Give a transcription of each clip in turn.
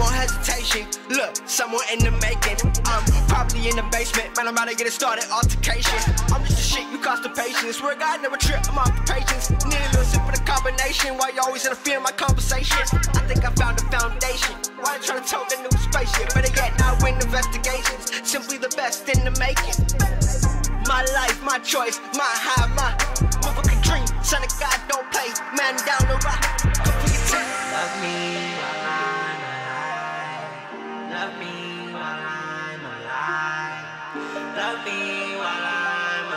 hesitation. Look, somewhere in the making. I'm probably in the basement, man, I'm about to get it started, altercation. I'm just a shit, you constipation. Swear to God, never trip, I'm off the patience. Need a little sip of the combination, why you always interfere in my conversation? I think I found a foundation. Why you trying to tote the new spaceship? Better yet, now win investigations. Simply the best in the making. My life, my choice, my high, my motherfucking dream. Son of God, don't play, man down the rock. Go for your team. Love me while I'm alive. Love me while I'm alive. Love me while I'm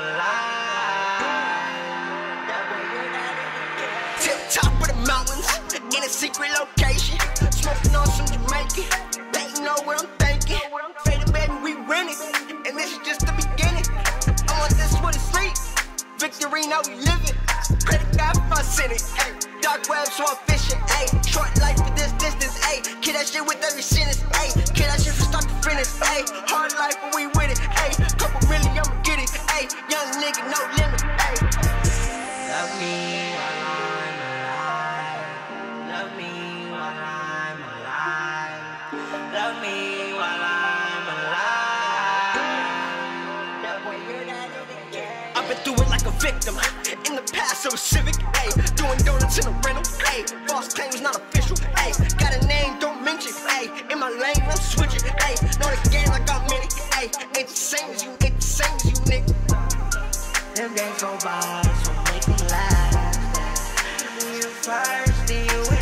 alive. Tip top of the mountains, in a secret location. Smoking on some Jamaican, letting know what I'm thinking. Faded baby, we winning, and this is just the beginning. I want this with a sleep. Victory, now we living. Pray to God for my sinning. Ay, dark web, so I'm fishing. Ay, short life for this distance. Ay, kill that shit with every sentence. Ay, kill that shit from start to finish. Ay, hard life, but we with it. Ay, couple really, I'ma get it. Ay, young nigga, no limit. Ay. Love me while I'm alive. Love me while I'm alive. Love me while I'm alive. I've been through it like a victim. In the past, I was civic. Ay, doing donuts in a rental. Ay, false claims not official. Ay, got a name, don't mention. Ay, in my lane, I'm switching. Ay, know the game like I'm in it. Ay, ain't the same as you, ain't the same as you, nigga. Them days go by, so make them last. You first, then you